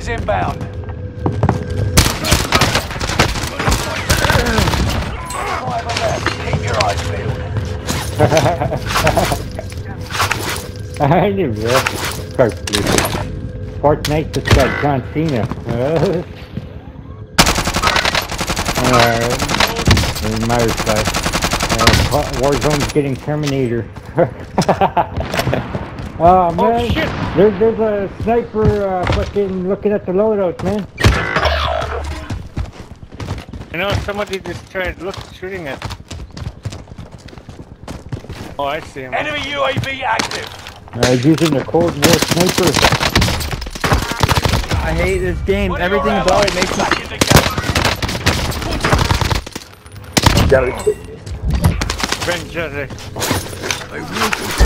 is inbound. Five on left. Keep your eyes peeled. I knew that. Fortnite just got John Cena. Myers guy. Warzone's getting Terminator. Oh man, Oh shit! There's a sniper fucking looking at the loadouts, man. You know, somebody just tried shooting at. Oh, I see him. Enemy UAV active. Using the Cold War sniper. I hate this game. One of Everything your about it allies makes me. back in the game. Ben Jerry.